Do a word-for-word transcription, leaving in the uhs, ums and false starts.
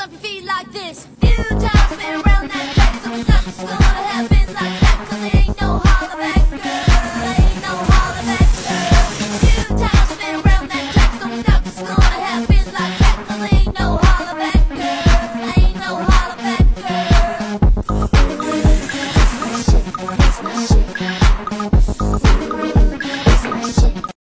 stomp your feet like this. Few times spin around that.